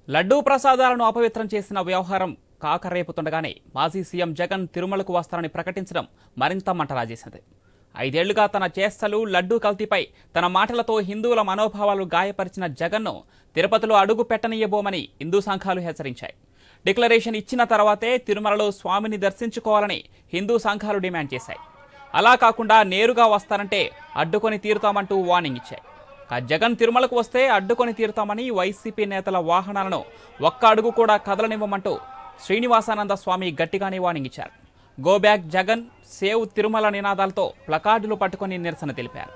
లడ్డూ ప్రసాదాలను అపవిత్రం చేసిన వ్యవహారం కాకరేపుతుండగానే మాజీ సీఎం జగన్ తిరుమలకు వస్తారని ప్రకటించడం మరింత మంటరాజేసింది. 5 ఏళ్లుగా తన చేష్టలు లడ్డూ కల్తీపై తన మాటలతో హిందువుల మనోభావాలు గాయపరిచిన జగన్ను తిరుపతిలో అడుగు పెట్టనీయబోమని హిందూ సంఘాలు హెచ్చరించాయి. డిక్లరేషన్ ఇచ్చిన తర్వాతే తిరుమలలో స్వామిని దర్శించుకోవాలని హిందూ సంఘాలు డిమాండ్ చేశాయి. అలా కాకుండా నేరుగా వస్తారంటే అడ్డుకొని తీరుతామంటూ వార్నింగ్ ఇచ్చాయి. జగన్ తిరుమలకు వస్తే అడ్డుకొని తీరుతామని వైసీపీ నేతల వాహనాలను ఒక్క అడుగు కూడా కదలనివ్వమంటూ శ్రీనివాసానంద స్వామి గట్టిగానే వార్నింగ్ ఇచ్చారు. Go back Jagan, save Tirumala నినాదాలతో ప్లకార్డులు పట్టుకొని నిరసన తెలిపారు.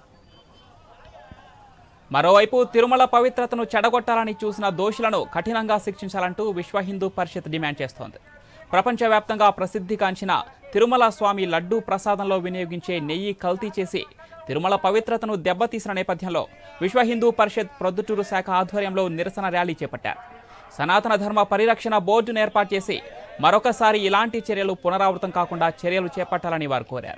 మరోవైపు తిరుమల పవిత్రతను చెడగొట్టాలని చూసిన దోషులను కఠినంగా శిక్షించాలంటూ విశ్వ హిందూ పరిషత్ డిమాండ్ చేస్తోంది. ప్రపంచవ్యాప్తంగా ప్రసిద్ధిగాంచిన తిరుమల స్వామి లడ్డూ ప్రసాదంలో వినియోగించే నెయ్యి కల్తీ చేసి తిరుమల పవిత్రతను దెబ్బతీసిన నేపథ్యంలో విశ్వ హిందూ పరిషత్ ప్రొద్దుటూరు శాఖ ఆధ్వర్యంలో నిరసన ర్యాలీ చేపట్టారు. సనాతన ధర్మ పరిరక్షణ బోర్డును ఏర్పాటు చేసి మరొకసారి ఇలాంటి చర్యలు పునరావృతం కాకుండా చర్యలు చేపట్టాలని వారు కోరారు.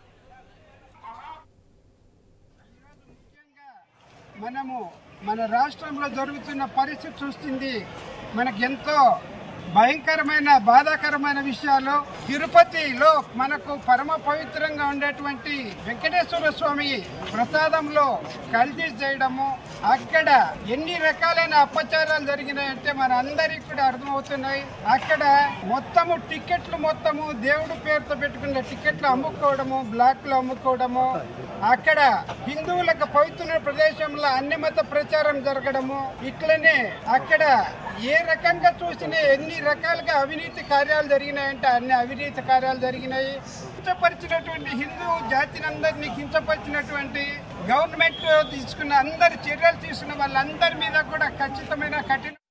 మన రాష్ట్రంలో జరుగుతున్న పరిస్థితి చూస్తుంది మనకు ఎంతో భయంకరమైన బాధాకరమైన విషయాలు. తిరుపతిలో మనకు పరమ పవిత్రంగా ఉండేటువంటి వెంకటేశ్వర స్వామి ప్రసాదంలో కల్తీ చేయడము, అక్కడ ఎన్ని రకాలైన అపచారాలు జరిగినాయంటే మన అందరికి కూడా అర్థమవుతున్నాయి. అక్కడ మొత్తము దేవుడి పేరుతో పెట్టుకున్న టికెట్లు అమ్ముకోవడము, బ్లాక్ లో అమ్ముకోవడము, అక్కడ హిందువులకు పవిత్ర ప్రదేశంలో అన్ని మత ప్రచారం జరగడము, ఇట్లనే అక్కడ ఏ రకంగా చూసినా ఎన్ని రకాలుగా అవినీతి కార్యాలు జరిగినాయంటే అన్ని అవినీతి కార్యాలు జరిగినాయి. కించపరిచినటువంటి హిందూ జాతిని అందరినీ కించపరిచినటువంటి గవర్నమెంట్ తీసుకున్న అందరి చర్యలు తీసుకున్న వాళ్ళందరి మీద కూడా ఖచ్చితమైన కఠిన